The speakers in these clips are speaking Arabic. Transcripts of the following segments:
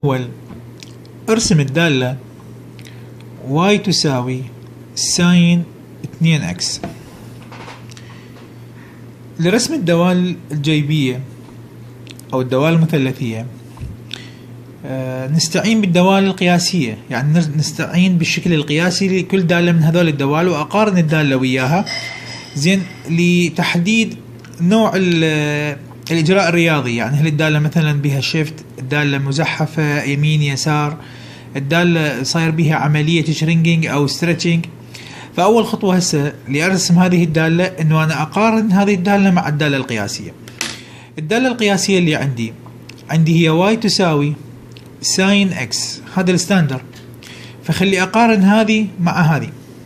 أول ارسم الدالة y تساوي ساين 2x. لرسم الدوال الجيبية أو الدوال المثلثية نستعين بالدوال القياسية، يعني نستعين بالشكل القياسي لكل دالة من هذول الدوال وأقارن الدالة وياها زين لتحديد نوع الإجراء الرياضي. يعني هل الدالة مثلا بها شيفت، الدالة مزحفة يمين يسار، الدالة صاير بها عملية شرينجينج أو ستريتشنج. فأول خطوة هسه لأرسم هذه الدالة إنه أنا أقارن هذه الدالة مع الدالة القياسية. الدالة القياسية اللي عندي هي y تساوي ساين x، هذا الستاندر. فخلي أقارن هذه مع هذه.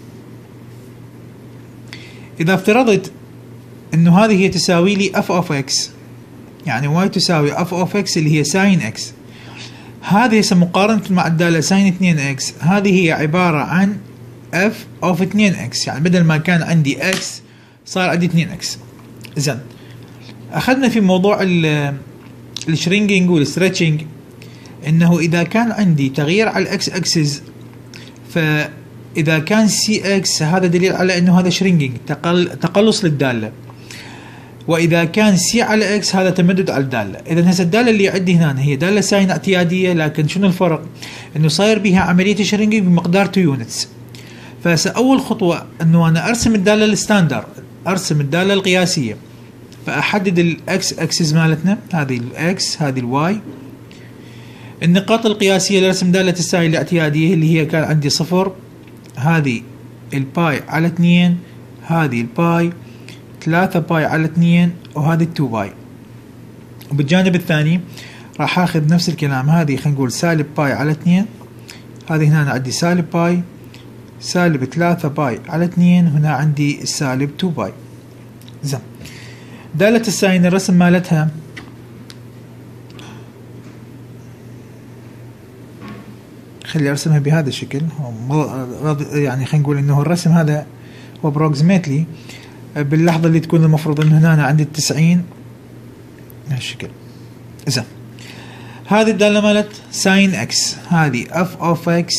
إذا افترضت إنه هذه هي تساوي لي f of x، يعني y تساوي f of x اللي هي ساين x، هذه هسه مقارنة مع الدالة ساين 2x، هذه هي عبارة عن f of 2x، يعني بدل ما كان عندي x صار عندي 2x. إذن أخذنا في موضوع الشرينجينج والستريتشنج إنه إذا كان عندي تغيير على الإكس أكسس، فإذا كان سي إكس هذا دليل على إنه هذا شرينجينج تقلص للدالة، وإذا كان سي على إكس هذا تمدد على الدالة. إذا هسه الدالة اللي عندي هنا هي دالة ساين اعتيادية، لكن شنو الفرق؟ إنه صاير بها عملية شرينجينج بمقدار 2 يونتس. فهسه أول خطوة إنه أنا أرسم الدالة الستاندر، أرسم الدالة القياسية، فأحدد الإكس أكسس مالتنا، هذه الإكس هذه الواي. النقاط القياسية لرسم دالة الساين الاعتيادية اللي هي كان عندي 0، هذه الباي على 2، هذه الباي 3 باي على 2، وهذه 2 باي. وبالجانب الثاني راح اخذ نفس الكلام، هذه خلينا نقول سالب باي على 2، هذه هنا عندي سالب باي، سالب 3 باي على 2، هنا عندي السالب 2 باي. زين دالة الساين الرسم مالتها خلي ارسمها بهذا الشكل، يعني خلينا نقول انه الرسم هذا هو approximately باللحظة اللي تكون المفروض انه هنا عندي 90 بهالشكل. اذا هذه الدالة مالت ساين اكس، هذه f of x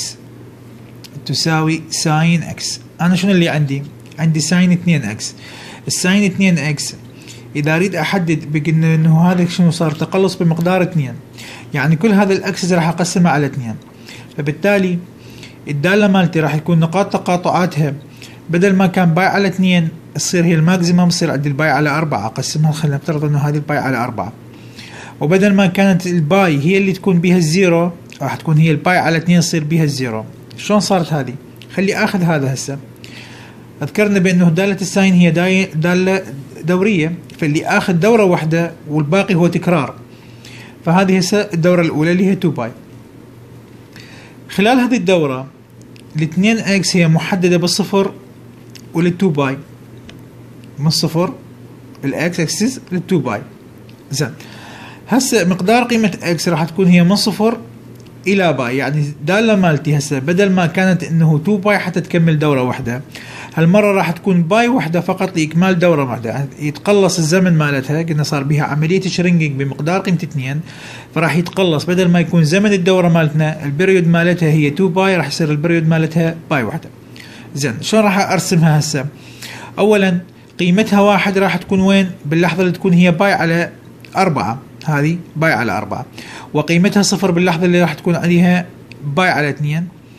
تساوي ساين اكس. انا شنو اللي عندي ساين 2 x. الساين 2 x اذا اريد احدد بقلنا انه هذا شنو صار تقلص بمقدار 2، يعني كل هذا الاكسس راح اقسمها على 2، فبالتالي الدالة مالتي راح يكون نقاط تقاطعاتها بدل ما كان باي على 2 تصير هي الماكسيمم، تصير عندي الباي على 4، اقسمها خلينا نفترض انه هذه الباي على 4، وبدل ما كانت الباي هي اللي تكون بها الزيرو راح تكون هي الباي على 2 تصير بها الزيرو. شلون صارت هذه؟ خلي اخذ هذا هسه. اذكرنا بانه دالة الساين هي دالة دورية، فاللي اخذ دورة واحدة والباقي هو تكرار، فهذه هسه الدورة الاولى اللي هي 2 باي. خلال هذه الدورة ال 2 اكس هي محددة بالصفر وال2 باي، من الصفر الاكس اكسس لل2 باي. زين هسه مقدار قيمة اكس راح تكون هي من صفر الى باي، يعني الدالة مالتي هسه بدل ما كانت انه 2 باي حتى تكمل دورة واحدة، هالمرة راح تكون باي واحدة فقط لإكمال دورة واحدة، يعني يتقلص الزمن مالتها. قلنا صار بها عملية شرينجينج بمقدار قيمة 2، فراح يتقلص بدل ما يكون زمن الدورة مالتنا البريود مالتها هي 2 باي راح يصير البريود مالتها باي واحدة. زين شلون راح ارسمها هسه؟ اولا قيمتها 1 راح تكون وين؟ باللحظة اللي تكون هي باي على 4، هذه باي على 4، وقيمتها 0 باللحظة اللي راح تكون عليها باي على 2،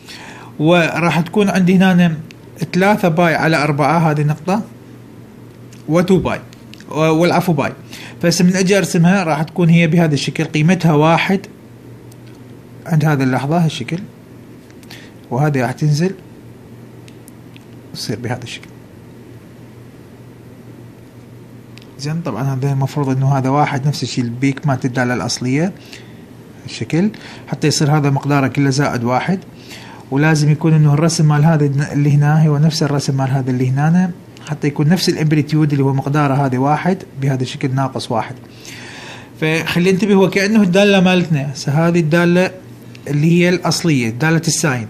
وراح تكون عندي هنا 3 باي على 4، هذه نقطة، و2 باي والعفو باي. فهسه من اجي ارسمها راح تكون هي بهذا الشكل، قيمتها 1 عند هذه اللحظة هالشكل، وهذه راح تنزل تصير بهذا الشكل. زين طبعا هذا المفروض انه هذا 1 نفس الشيء البيك مالت الدالة الاصلية الشكل، حتى يصير هذا مقداره كله زائد 1، ولازم يكون انه الرسم مال هذا اللي هنا هو نفس الرسم مال هذا اللي هنا، حتى يكون نفس الامبليتيود اللي هو مقداره هذه 1 بهذا الشكل ناقص 1. فخلي انتبه هو كأنه الدالة مالتنا هذه الدالة اللي هي الاصلية دالة الساين،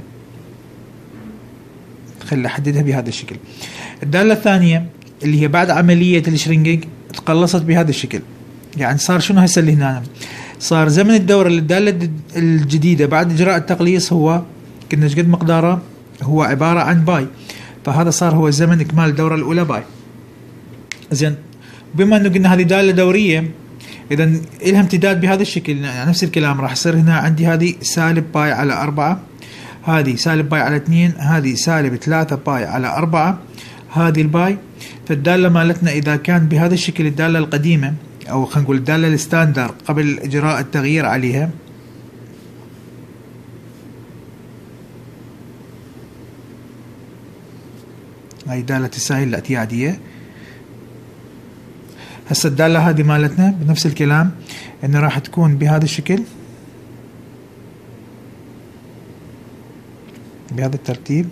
خلي احددها بهذا الشكل. الدالة الثانية اللي هي بعد عملية الشرينجينج تقلصت بهذا الشكل، يعني صار شنو هسه اللي هنا صار زمن الدورة للدالة الجديدة بعد إجراء التقليص هو كنا ايش قد مقداره؟ هو عبارة عن باي، فهذا صار هو زمن إكمال الدورة الأولى باي. زين، بما أنه قلنا هذه دالة دورية، إذا إلها امتداد بهذا الشكل، يعني نفس الكلام راح يصير هنا عندي هذه سالب باي على 4، هذه سالب باي على 2، هذه سالب 3 باي على 4، هذه الباي. فالدالة مالتنا إذا كان بهذا الشكل الدالة القديمة، أو خلينا نقول الدالة الستاندر قبل إجراء التغيير عليها، هاي دالة التساهل الاعتيادية. هسه الدالة هذه مالتنا بنفس الكلام إنه راح تكون بهذا الشكل، بهذا الترتيب.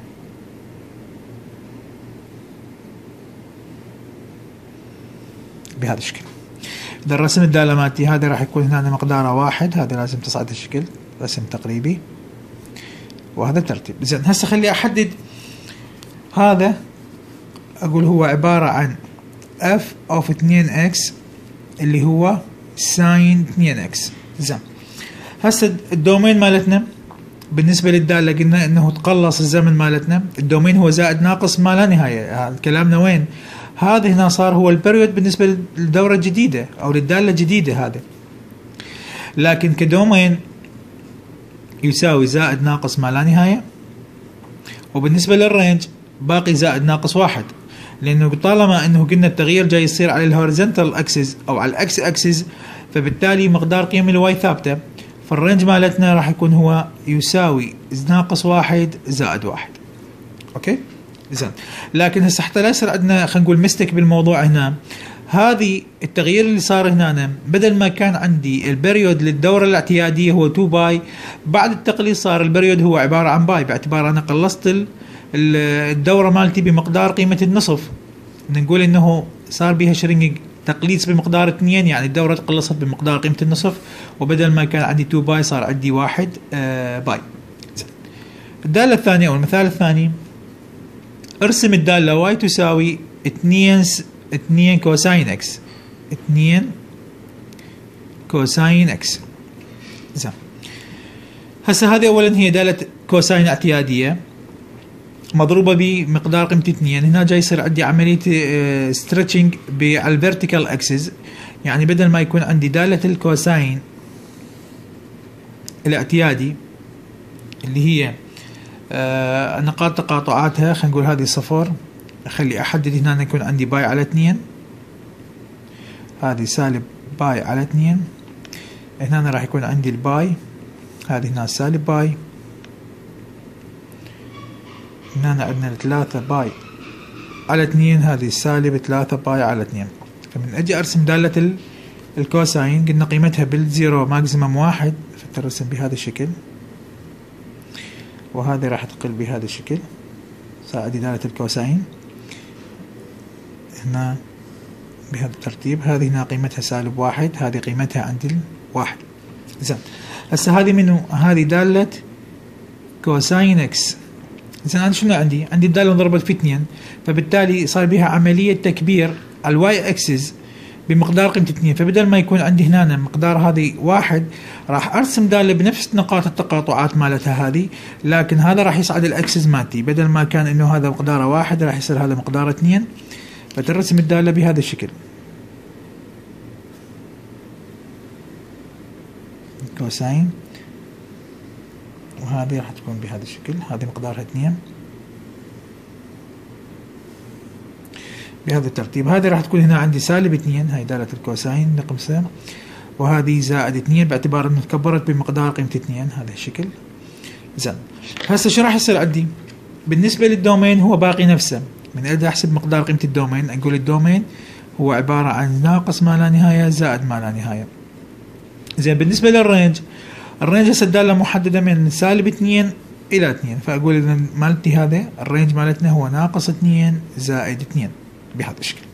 بهذا الشكل. إذا رسم الدالة مالتي هذا راح يكون هنا مقداره 1، هذا لازم تصعد الشكل رسم تقريبي، وهذا الترتيب. زين، هسه خلي أحدد هذا، أقول هو عبارة عن f of 2x اللي هو ساين 2x. زين، هسه الدومين مالتنا بالنسبة للدالة قلنا انه تقلص الزمن مالتنا، الدومين هو زائد ناقص ما لا نهاية. كلامنا وين؟ هذا هنا صار هو البريود بالنسبة للدورة الجديدة او للدالة الجديدة هذا، لكن كدومين يساوي زائد ناقص ما لا نهاية، وبالنسبة للرينج باقي زائد ناقص 1، لانه طالما انه قلنا التغيير جاي يصير على الهوريزونتال اكسس او على الاكس اكسس، فبالتالي مقدار قيم الواي ثابته، فالرينج مالتنا راح يكون هو يساوي ناقص 1 زائد 1. اوكي، زين. لكن هسه حتى لا يصير عندنا خلينا نقول مستك بالموضوع هنا، هذه التغيير اللي صار هنا بدل ما كان عندي البريود للدوره الاعتياديه هو 2 باي، بعد التقليص صار البريود هو عباره عن باي، باعتبار انا قلصت الدوره مالتي بمقدار قيمه النصف. نقول انه صار بها شرينج تقليص بمقدار 2، يعني الدورة تقلصت بمقدار قيمة النصف، وبدل ما كان عندي 2 باي صار عندي 1 باي. الدالة الثانية أو المثال الثاني، ارسم الدالة واي تساوي 2 كوساين اكس، 2 كوساين اكس. زين، هسه هذه أولا هي دالة كوساين اعتيادية مضروبة بمقدار قيمة 2، هنا جاي يصير عندي عملية ستريتشنج على الفيرتيكال اكسس، يعني بدل ما يكون عندي دالة الكوساين الاعتيادي اللي هي نقاط تقاطعاتها خلينا نقول هذه 0، اخلي احدد هنا يكون عندي باي على 2، هذه سالب باي على 2، هنا راح يكون عندي الباي، هذه هنا سالب باي، هنا عندنا 3 باي على 2، هذه سالب 3 باي على 2. فمن اجي ارسم دالة الكوساين قلنا قيمتها بالزيرو ماكسيمم 1، فترسم بهذا الشكل، وهذه راح تقل بهذا الشكل، صار عندي دالة الكوساين هنا بهذا الترتيب، هذه هنا قيمتها سالب 1، هذه قيمتها عندي 1. زين، هسه هذه منو؟ هذه دالة كوساين اكس. زين، انا شنو عندي؟ عندي الدالة انضربت في 2، فبالتالي صار بها عملية تكبير على الواي اكسس بمقدار قيمة 2، فبدل ما يكون عندي هنا مقدار هذه 1 راح ارسم دالة بنفس نقاط التقاطعات مالتها هذه، لكن هذا راح يصعد الاكسس مالتي، بدل ما كان انه هذا مقداره 1 راح يصير هذا مقداره 2، فترسم الدالة بهذا الشكل، كوساين، وهذه راح تكون بهذا الشكل، هذه مقدارها 2 بهذا الترتيب. هذه راح تكون هنا عندي سالب 2، هاي دالة الكوساين نقمسها، وهذه زائد 2 باعتبار انه تكبرت بمقدار قيمة 2 هذا الشكل. زين، هسه شو راح يصير عندي؟ بالنسبة للدومين هو باقي نفسه، من اريد احسب مقدار قيمة الدومين اقول الدومين هو عبارة عن ناقص ما لا نهاية زائد ما لا نهاية. زين، بالنسبة للرينج، الرينج هسه الدالة محددة من سالب 2 الى 2، فاقول اذا مالتي هذا الرينج مالتنا هو ناقص 2 زائد 2 بهذا الشكل.